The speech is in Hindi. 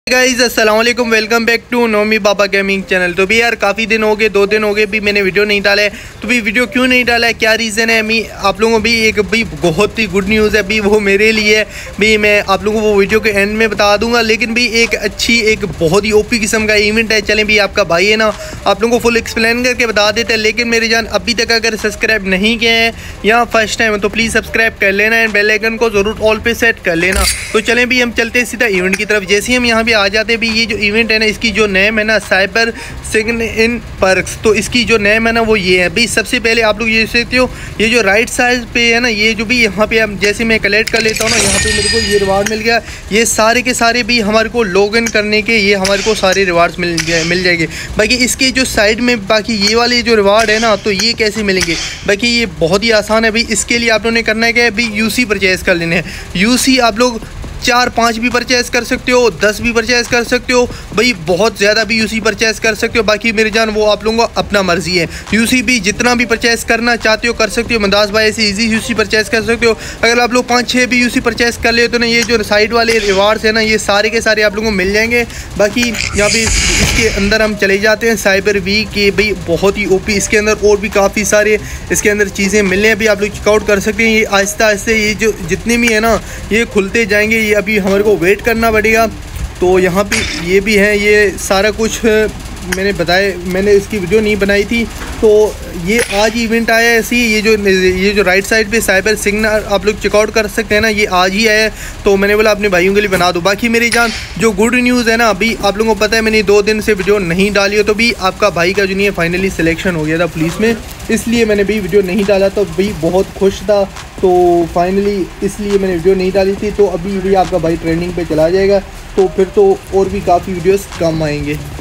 गाइस अस्सलाम वालेकुम, welcome back to Nomi Baba gaming channel. तो भी यार काफ़ी दिन हो गए, 2 दिन हो गए भी मैंने वीडियो नहीं डाला है। तो भी वीडियो क्यों नहीं डाला है, क्या रीज़न है, मैं आप लोगों को भी एक भी बहुत ही गुड न्यूज़ है भी वो मेरे लिए भी, मैं आप लोगों को वो वीडियो के एंड में बता दूंगा। लेकिन भी एक बहुत ही ओपी किस्म का इवेंट है। चलें भी, आपका भाई है ना, आप लोगों को फुल एक्सप्लेन करके बता देते हैं। लेकिन मेरी जान अभी तक अगर सब्सक्राइब नहीं किए हैं या फर्स्ट टाइम तो प्लीज़ सब्सक्राइब कर लेना एंड बेल आइकन को ज़रूर ऑल पे सेट कर लेना। तो चलें भी, हम चलते हैं सीधा इवेंट की तरफ। जैसे ही हम यहाँ पे आ जाते भी, ये जो इवेंट है ना, इसकी जो नेम है ना साइबर सिग्न इन पर्क्स, तो इसकी जो नेम है ना वो ये है भाई। सबसे पहले आप लोग ये देखते हो, ये जो राइट साइड पे है ना, ये जो भी यहाँ पे हम जैसे मैं कलेक्ट कर लेता हूँ ना, यहाँ पे मेरे को ये रिवार्ड मिल गया। ये सारे के सारे भी हमारे को लॉगिन करने के ये हमारे को सारे रिवार्ड्स मिल जाएंगे। बाकी इसके जो साइड में बाकी ये वाले जो रिवार्ड है ना, तो ये कैसे मिलेंगे, बाकी ये बहुत ही आसान है भाई। इसके लिए आप लोगों ने करना है क्या, भाई यूसी परचेज़ कर लेने हैं। यूसी आप लोग 4-5 भी परचेज़ कर सकते हो, 10 भी परचेज़ कर सकते हो भाई, बहुत ज़्यादा भी यूसी परचेज़ कर सकते हो। बाकी मेरी जान वो आप लोगों को अपना मर्जी है। यूसी भी जितना भी परचेज़ करना चाहते हो कर सकते हो। मंदास भाई ऐसे इजी यूसी परचेज़ कर सकते हो। अगर आप लोग 5-6 भी यूसी परचेज़ कर ले तो ना, ये जो साइड वाले रिवार्ड्स है ना, ये सारे के सारे आप लोगों को मिल जाएंगे। बाकी यहाँ पे इसके अंदर हम चले जाते हैं साइबर वीक के भाई, बहुत ही ओपी। इसके अंदर और भी काफ़ी सारे इसके अंदर चीज़ें मिलने हैं भी, आप लोग चेकआउट कर सकते हैं। ये आहिस्ता आहिस्ता ये जो जितने भी है ना, ये खुलते जाएंगे। ये अभी हमारे को वेट करना पड़ेगा। तो यहाँ पे ये भी है, ये सारा कुछ मैंने बताया, मैंने इसकी वीडियो नहीं बनाई थी। तो ये आज इवेंट आया है ऐसी। ये जो राइट साइड पे साइबर सिग्नल आप लोग चेकआउट कर सकते हैं ना, ये आज ही आया है। तो मैंने बोला अपने भाइयों के लिए बना दूँ। बाकी मेरी जान जो गुड न्यूज़ है ना, अभी आप लोगों को पता है मैंने 2 दिन से वीडियो नहीं डाली हो, तो भी आपका भाई का जो नहीं है फाइनली सिलेक्शन हो गया था पुलिस में, इसलिए मैंने भी वीडियो नहीं डाला। तो भाई बहुत खुश था, तो फाइनली इसलिए मैंने वीडियो नहीं डाली थी। तो अभी भी आपका भाई ट्रेंडिंग पे चला जाएगा, तो फिर तो और भी काफ़ी वीडियोस कम आएंगे।